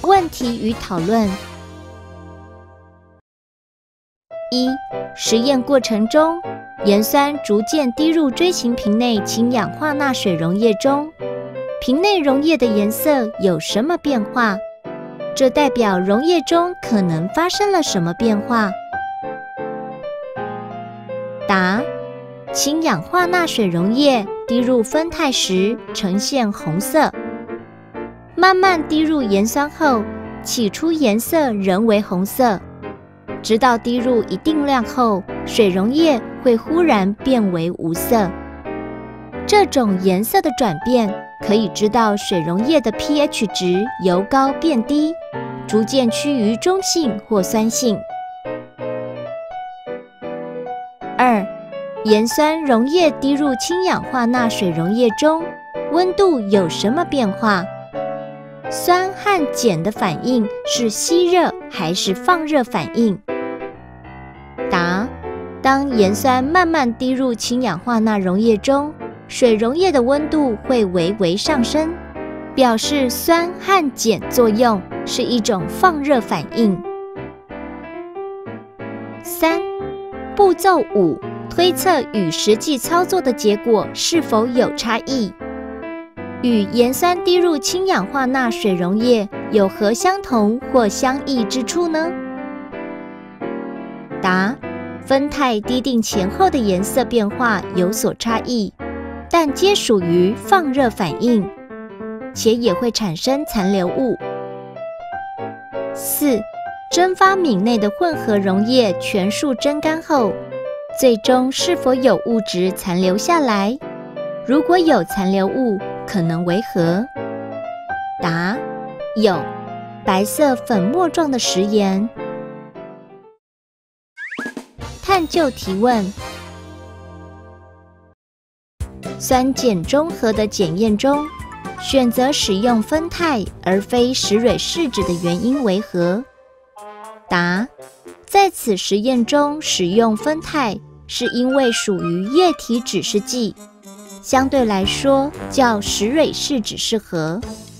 问题与讨论。1. 实验过程中，盐酸逐渐滴入锥形瓶内氢氧化钠水溶液中，瓶内溶液的颜色有什么变化？这代表溶液中可能发生了什么变化？答：氢氧化钠水溶液滴入酚酞时呈现红色，慢慢滴入盐酸后，起初颜色仍为红色，直到滴入一定量后，水溶液会忽然变为无色。这种颜色的转变可以知道水溶液的 pH 值由高变低，逐渐趋于中性或酸性。2. 盐酸溶液滴入氢氧化钠水溶液中，温度有什么变化？酸和碱的反应是吸热还是放热反应？答：当盐酸慢慢滴入氢氧化钠溶液中，水溶液的温度会微微上升，表示酸和碱作用是一种放热反应。3. 步骤5，推测与实际操作的结果是否有差异？与盐酸滴入氢氧化钠水溶液有何相同或相异之处呢？答：酚酞滴定前后的颜色变化有所差异，但皆属于放热反应，且也会产生残留物。4. 蒸发皿内的混合溶液全数蒸干后，最终是否有物质残留下来？如果有残留物，可能为何？答：有，白色粉末状的食盐。探究提问：酸碱中和的检验中，选择使用酚酞而非石蕊试纸的原因为何？答：在此实验中使用酚酞是因为属于液体指示剂，相对来说较石蕊试纸适合。